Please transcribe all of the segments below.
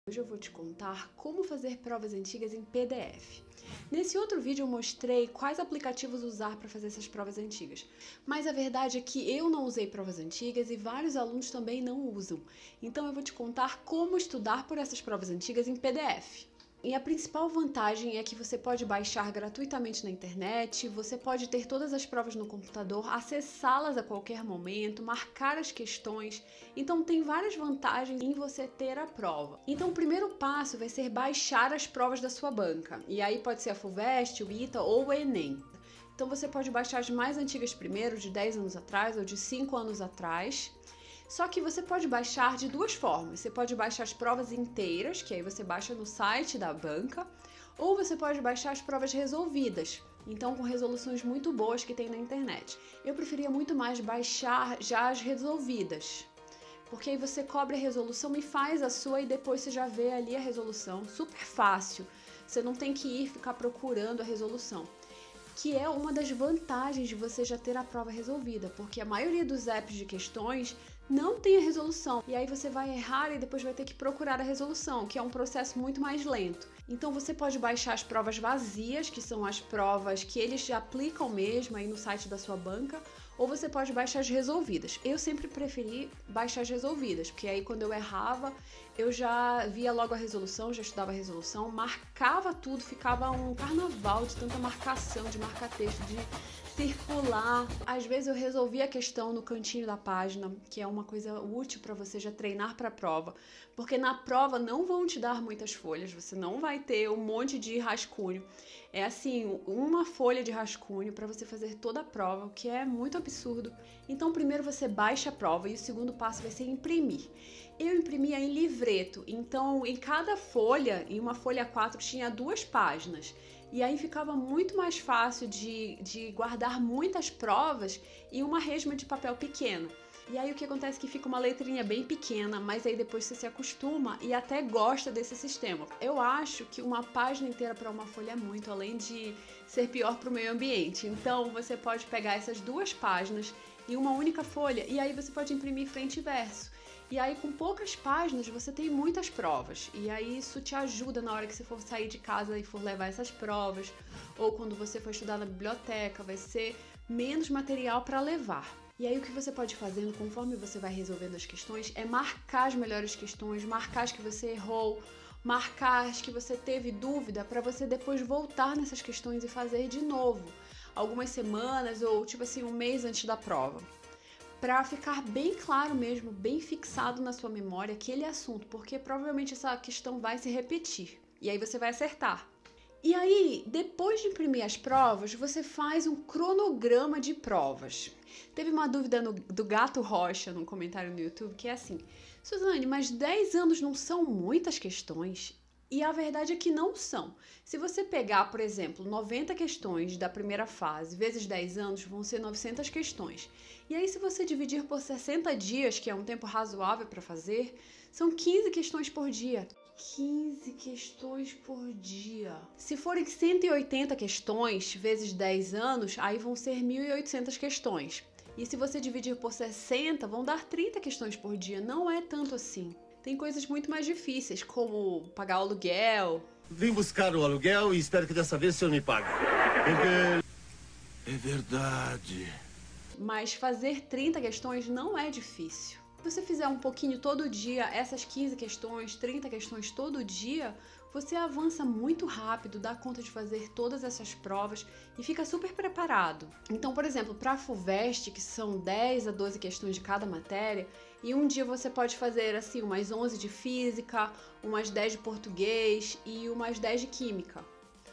Hoje eu vou te contar como fazer provas antigas em PDF. Nesse outro vídeo eu mostrei quais aplicativos usar para fazer essas provas antigas, mas a verdade é que eu não usei provas antigas e vários alunos também não usam. Então eu vou te contar como estudar por essas provas antigas em PDF. E a principal vantagem é que você pode baixar gratuitamente na internet, você pode ter todas as provas no computador, acessá-las a qualquer momento, marcar as questões. Então tem várias vantagens em você ter a prova. Então o primeiro passo vai ser baixar as provas da sua banca. E aí pode ser a FUVEST, o ITA ou o Enem. Então você pode baixar as mais antigas primeiro, de 10 anos atrás ou de 5 anos atrás. Só que você pode baixar de duas formas. Você pode baixar as provas inteiras, que aí você baixa no site da banca, ou você pode baixar as provas resolvidas, então com resoluções muito boas que tem na internet. Eu preferia muito mais baixar já as resolvidas, porque aí você cobre a resolução e faz a sua e depois você já vê ali a resolução, super fácil. Você não tem que ir ficar procurando a resolução. Que é uma das vantagens de você já ter a prova resolvida, porque a maioria dos apps de questões não tem a resolução, e aí você vai errar e depois vai ter que procurar a resolução, que é um processo muito mais lento. Então você pode baixar as provas vazias, que são as provas que eles já aplicam mesmo aí no site da sua banca, ou você pode baixar as resolvidas. Eu sempre preferi baixar as resolvidas, porque aí quando eu errava, eu já via logo a resolução, já estudava a resolução, marcava tudo, ficava um carnaval de tanta marcação, de marcar texto, de circular. Às vezes eu resolvia a questão no cantinho da página, que é uma coisa útil para você já treinar para a prova, porque na prova não vão te dar muitas folhas, você não vai ter um monte de rascunho. É assim, uma folha de rascunho para você fazer toda a prova, o que é muito absurdo. Então primeiro você baixa a prova e o segundo passo vai ser imprimir. Eu imprimia em livreto, então em cada folha, em uma folha A4 tinha 2 páginas. E aí ficava muito mais fácil de guardar muitas provas em uma resma de papel pequeno. E aí o que acontece é que fica uma letrinha bem pequena, mas aí depois você se acostuma e até gosta desse sistema. Eu acho que uma página inteira para uma folha é muito, além de ser pior para o meio ambiente. Então você pode pegar essas 2 páginas em uma única folha e aí você pode imprimir frente e verso. E aí com poucas páginas você tem muitas provas, e aí isso te ajuda na hora que você for sair de casa e for levar essas provas, ou quando você for estudar na biblioteca, vai ser menos material para levar. E aí o que você pode fazer, conforme você vai resolvendo as questões, é marcar as melhores questões, marcar as que você errou, marcar as que você teve dúvida, para você depois voltar nessas questões e fazer de novo, algumas semanas ou tipo assim, um mês antes da prova. Para ficar bem claro mesmo, bem fixado na sua memória aquele assunto, porque provavelmente essa questão vai se repetir, e aí você vai acertar. E aí, depois de imprimir as provas, você faz um cronograma de provas. Teve uma dúvida do Gato Rocha, num comentário no YouTube, que é assim: Suzane, mas 10 anos não são muitas questões? E a verdade é que não são. Se você pegar, por exemplo, 90 questões da primeira fase vezes 10 anos, vão ser 900 questões. E aí, se você dividir por 60 dias, que é um tempo razoável para fazer, são 15 questões por dia. 15 questões por dia. Se forem 180 questões vezes 10 anos, aí vão ser 1.800 questões. E se você dividir por 60, vão dar 30 questões por dia. Não é tanto assim. Tem coisas muito mais difíceis, como pagar o aluguel. Vim buscar o aluguel e espero que dessa vez o senhor me pague. Porque... É verdade. Mas fazer 30 questões não é difícil. Se você fizer um pouquinho todo dia, essas 15 questões, 30 questões todo dia, você avança muito rápido, dá conta de fazer todas essas provas e fica super preparado. Então, por exemplo, para a FUVEST, que são 10 a 12 questões de cada matéria, e um dia você pode fazer assim umas 11 de física, umas 10 de português e umas 10 de química.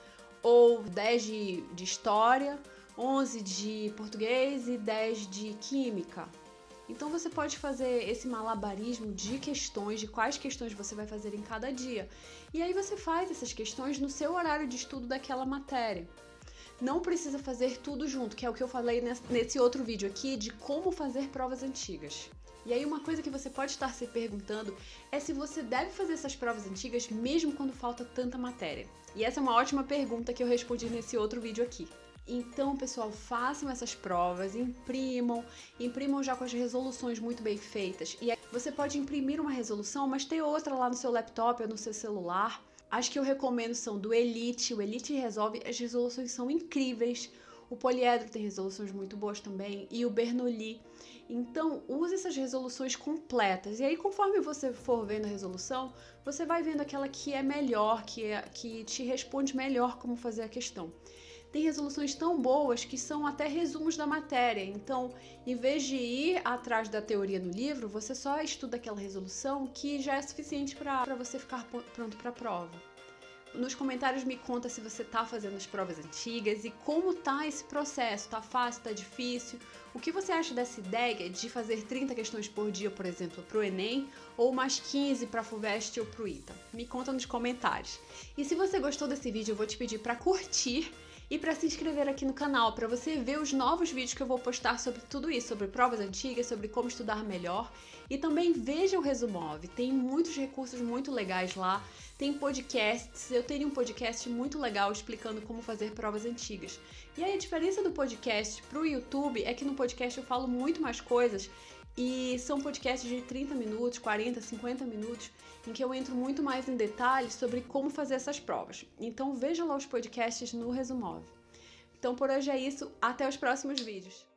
Ou 10 de história, 11 de português e 10 de química. Então você pode fazer esse malabarismo de questões, de quais questões você vai fazer em cada dia. E aí você faz essas questões no seu horário de estudo daquela matéria. Não precisa fazer tudo junto, que é o que eu falei nesse outro vídeo aqui, de como fazer provas antigas. E aí uma coisa que você pode estar se perguntando é se você deve fazer essas provas antigas mesmo quando falta tanta matéria. E essa é uma ótima pergunta que eu respondi nesse outro vídeo aqui. Então, pessoal, façam essas provas, imprimam já com as resoluções muito bem feitas. E Você pode imprimir uma resolução, mas ter outra lá no seu laptop ou no seu celular. As que eu recomendo são do Elite. O Elite Resolve, as resoluções são incríveis. O Poliedro tem resoluções muito boas também, e o Bernoulli. Então, use essas resoluções completas. E aí, conforme você for vendo a resolução, você vai vendo aquela que é melhor, que te responde melhor como fazer a questão. Tem resoluções tão boas que são até resumos da matéria. Então, em vez de ir atrás da teoria no livro, você só estuda aquela resolução que já é suficiente para você ficar pronto para a prova. Nos comentários me conta se você tá fazendo as provas antigas e como tá esse processo, tá fácil, tá difícil, o que você acha dessa ideia de fazer 30 questões por dia, por exemplo, pro Enem, ou mais 15 para a FUVEST ou pro ITA. Me conta nos comentários. E se você gostou desse vídeo, eu vou te pedir para curtir e para se inscrever aqui no canal, para você ver os novos vídeos que eu vou postar sobre tudo isso, sobre provas antigas, sobre como estudar melhor. E também veja o Resumov, tem muitos recursos muito legais lá, tem podcasts, eu tenho um podcast muito legal explicando como fazer provas antigas. E aí a diferença do podcast pro YouTube é que no podcast eu falo muito mais coisas e são podcasts de 30 minutos, 40, 50 minutos, em que eu entro muito mais em detalhes sobre como fazer essas provas. Então veja lá os podcasts no Resumov. Então por hoje é isso, até os próximos vídeos.